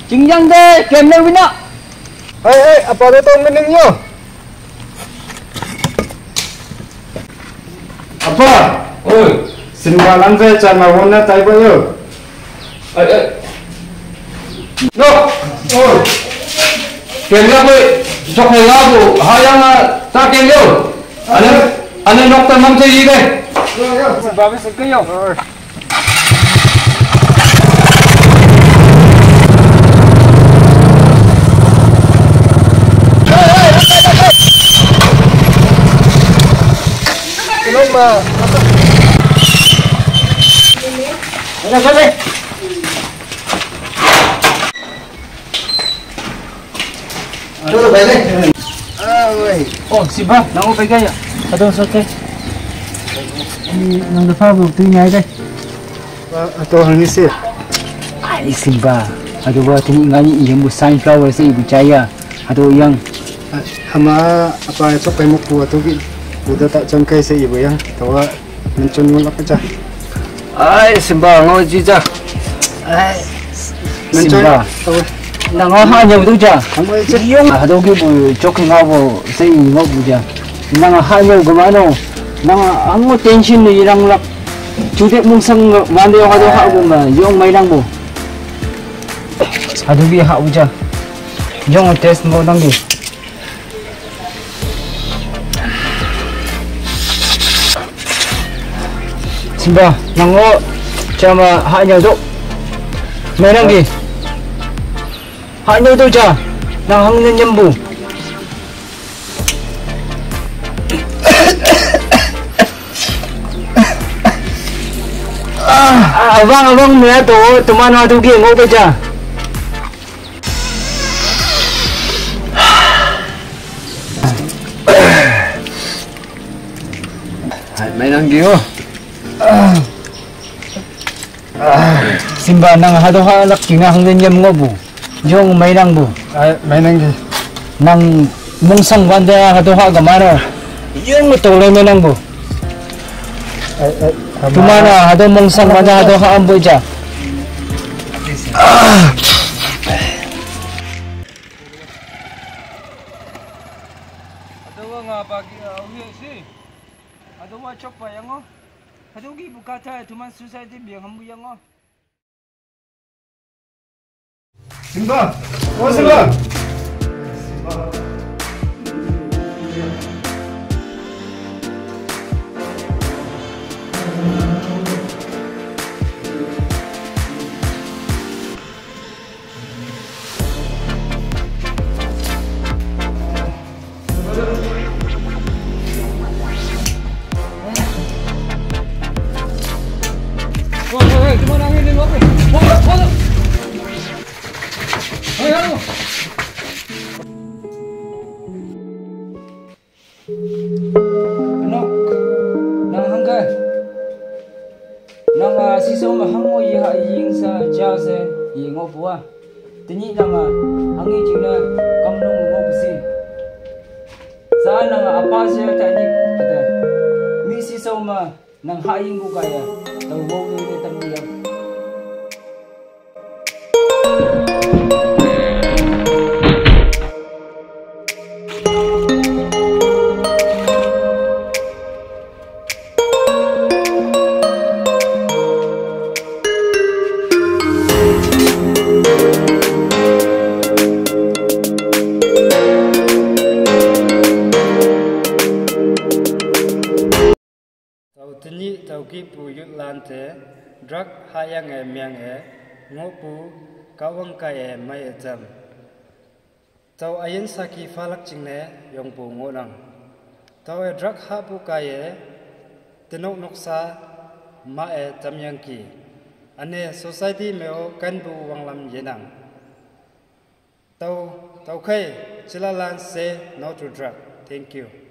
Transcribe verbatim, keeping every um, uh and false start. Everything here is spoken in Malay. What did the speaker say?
chính yang deh kemel bina. Hei hei, apa tu tong meningnya? Apa? Oi, simbalan saya cuma warna taiba yo. Ai ai. No, oi. Kemel boy. Sok lagu hayang ta kemel. Ane ane dokter mam saya deh. Babe sekali yo. Lomba. Ada apa deh? Dulu balik. Ah, woi. Oh, Simba, nang upai kaya. Aduh, okay. Ini nang depan bukti nyai deh. Atau hal ni sih? Ai Simba. Aduh, buat ini ngani yang busain kau saya percaya. Aduh yang hama apa itu pemuk buat tu gini. Udah tak cangkai saya ibu yang tahu mencun mulak aja. ai Simba ngau jija. Ai Simba. Nang ngau hanya betul ja. Hama itu Yung aduh ki bu cok ngau bu saya ngau bu ja. Nang hanya gimana? Nang ang tension ni irang lak. Cuti mungsang mandi yang aduh hak bu ma. Yung mai nang bu. Aduh ki hak bu ja. Yung test mo nang di. Simba, nango cuma hanya tu. Merang ki. Hanya tu je. Nang hangin nyembu. Ah, abang abang ni tu, teman tu ki ngau beja. Hai, merang ki oh. Simba nang hado halak kina hangin yam ngobu. Jong may nang bu. Ai main lagi. Nang mungsang banda hado ha gamano. Yung tolay may nang bu. Ai ai. Tumana hado mungsang banda hado ha ambo ja. Aduh nga pagi uhi si. Aduh wa chok pa yang oh. Aduh gi bukata tuman society biang hambu yang oh. Simba, oh Simba. Wah, wah, cuma angin ni ngopi. Wah, wah. Ayo. Nok, nang hangga. Nang siso mahango iha ying sa jase yingo buah. Tini nang hangi jina kamnung ngobusi. Sa nang apa siya tani ada. Mi siso ma nang haing ko kaya. Tau wo ni tamuyang. Tini tauki pu yut lante drug hayang e miang e ngopu kawang kai e mai jam tau ayen saki falak chingne yong pu ngonang tau e drug ha pu kai e tenok noksa ma e jamyang ki ane society meo kan bu wanglam yenang tau tau kai chilalan say no to drug. Thank you.